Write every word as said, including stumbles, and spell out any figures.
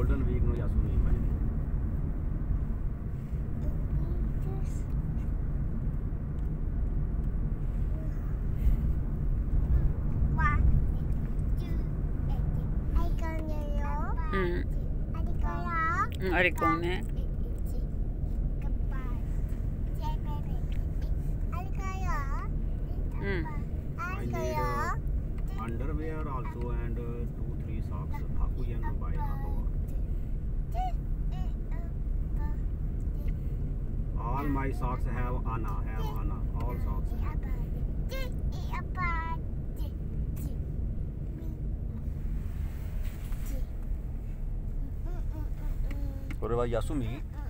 golden week no Yasumi by Hmm. Arikone. Hmm. I need uh, underwear also and uh, two three socks. Aku yang buy hato. All my socks have Anna, have Anna. All socks. What about Yasumi?